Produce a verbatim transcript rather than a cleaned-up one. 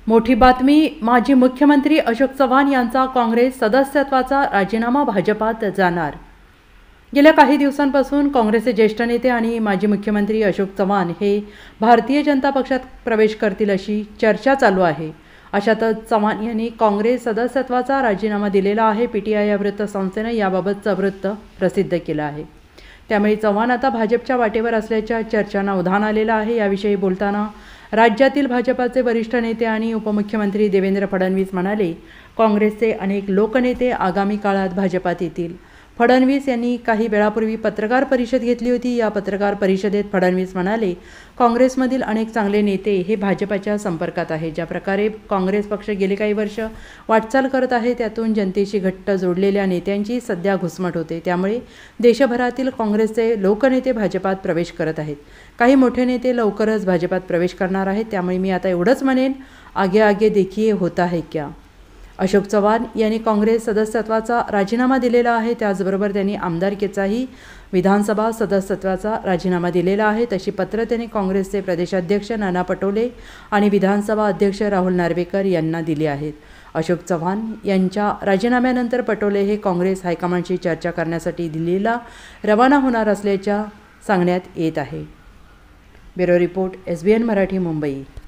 मोठी बातमी, माजी मुख्यमंत्री अशोक चव्हाण यांचा काँग्रेस सदस्यत्वाचा राजीनामा भाजपात जाणार। गेल्या काही दिवसांपासून काँग्रेसचे ज्येष्ठ नेते आणि माजी मुख्यमंत्री अशोक चव्हाण हे भारतीय जनता पक्षात प्रवेश करतील अशी चर्चा चालू आहे। अशातच चव्हाण यांनी काँग्रेस सदस्यत्वाचा राजीनामा दिलेला आहे। पीटीआय या वृत्तसंस्थेने याबाबतचं वृत्त प्रसिद्ध केलं आहे। त्यामुळे चव्हाण आता भाजपच्या वाटेवर असल्याच्या चर्चांना उधाण आलेलं आहे। याविषयी बोलताना राज्यातील भाजपाचे वरिष्ठ नेते आणि उपमुख्यमंत्री देवेंद्र फडणवीस म्हणाले, काँग्रेसचे अनेक लोकनेते आगामी काळात भाजपात येतील। फडणवीस यांनी काही वेळापूर्वी पत्रकार परिषद घेतली होती। या पत्रकार परिषदेत फडणवीस म्हणाले, काँग्रेसमधील अनेक चांगले नेते हे भाजपाच्या संपर्कात आहेत। ज्या प्रकारे काँग्रेस पक्ष गेले काही वर्ष वाटचाल करत आहे, त्यातून जनतेशी घट्ट जोडलेल्या नेत्यांची सध्या घुसमट होते। त्यामुळे देशभरातील काँग्रेसचे लोकनेते भाजपात प्रवेश करत आहेत। काही मोठे नेते लवकरच भाजपात प्रवेश करणार आहेत। त्यामुळे मी आता एवढंच म्हणेन, आगे आगे देखिए होता है क्या। अशोक चव्हाण यांनी काँग्रेस सदस्यत्वाचा राजीनामा दिलेला आहे। त्याचबरोबर त्यांनी आमदारकीचाही विधानसभा सदस्यत्वाचा राजीनामा दिलेला आहे। तशी पत्र त्यांनी काँग्रेसचे प्रदेशाध्यक्ष नाना पटोले आणि विधानसभा अध्यक्ष राहुल नार्वेकर यांना दिली आहेत। अशोक चव्हाण यांच्या राजीनाम्यानंतर पटोले हे काँग्रेस हायकमांडशी चर्चा करण्यासाठी दिल्लीला रवाना होणार असल्याच्या सांगण्यात येत आहे। Bureau report, S B N Marathi, Mumbai.